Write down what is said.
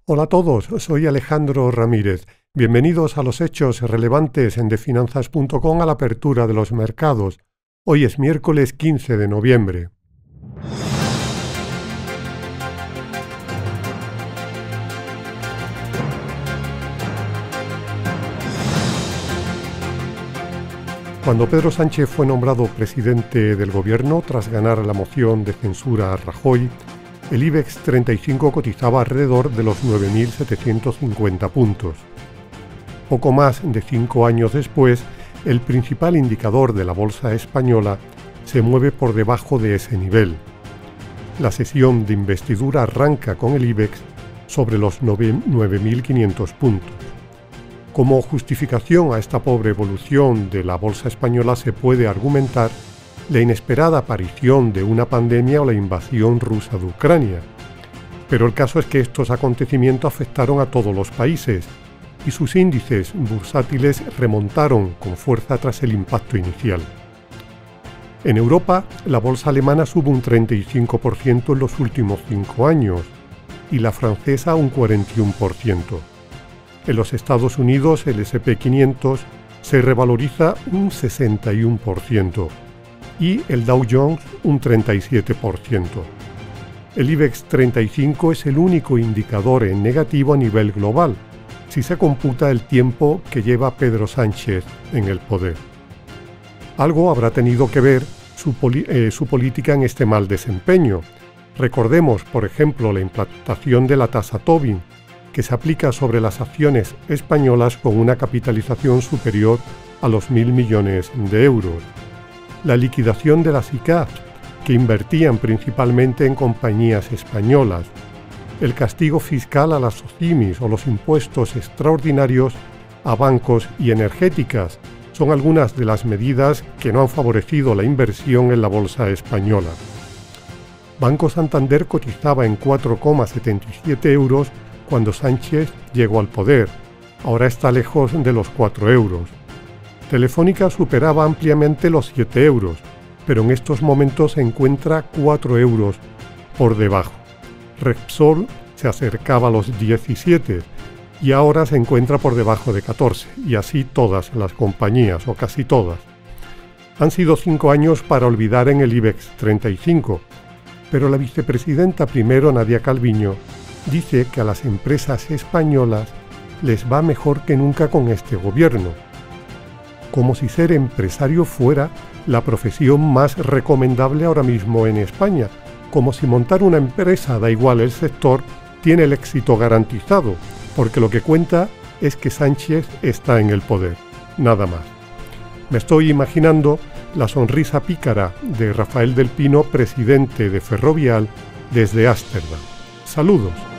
Hola a todos, soy Alejandro Ramírez. Bienvenidos a los hechos relevantes en definanzas.com a la apertura de los mercados. Hoy es miércoles 15 de noviembre. Cuando Pedro Sánchez fue nombrado presidente del gobierno tras ganar la moción de censura a Rajoy, el IBEX 35 cotizaba alrededor de los 9.750 puntos. Poco más de 5 años después, el principal indicador de la bolsa española se mueve por debajo de ese nivel. La sesión de investidura arranca con el IBEX sobre los 9.500 puntos. Como justificación a esta pobre evolución de la bolsa española se puede argumentar la inesperada aparición de una pandemia o la invasión rusa de Ucrania. Pero el caso es que estos acontecimientos afectaron a todos los países y sus índices bursátiles remontaron con fuerza tras el impacto inicial. En Europa, la bolsa alemana sube un 35% en los últimos 5 años y la francesa un 41%. En los Estados Unidos, el S&P 500 se revaloriza un 61% y el Dow Jones un 37%. El IBEX 35 es el único indicador en negativo a nivel global, si se computa el tiempo que lleva Pedro Sánchez en el poder. Algo habrá tenido que ver su política en este mal desempeño. Recordemos, por ejemplo, la implantación de la tasa Tobin, que se aplica sobre las acciones españolas con una capitalización superior a los 1.000 millones de euros. La liquidación de las ICAP, que invertían principalmente en compañías españolas. El castigo fiscal a las SOCIMIs o los impuestos extraordinarios a bancos y energéticas son algunas de las medidas que no han favorecido la inversión en la bolsa española. Banco Santander cotizaba en 4,77 euros cuando Sánchez llegó al poder. Ahora está lejos de los 4 euros. Telefónica superaba ampliamente los 7 euros, pero en estos momentos se encuentra 4 euros por debajo. Repsol se acercaba a los 17 y ahora se encuentra por debajo de 14, y así todas las compañías, o casi todas. Han sido 5 años para olvidar en el IBEX 35, pero la vicepresidenta primero, Nadia Calviño, dice que a las empresas españolas les va mejor que nunca con este gobierno, como si ser empresario fuera la profesión más recomendable ahora mismo en España, como si montar una empresa, da igual el sector, tiene el éxito garantizado, porque lo que cuenta es que Sánchez está en el poder, nada más. Me estoy imaginando la sonrisa pícara de Rafael del Pino, presidente de Ferrovial, desde Ámsterdam. Saludos.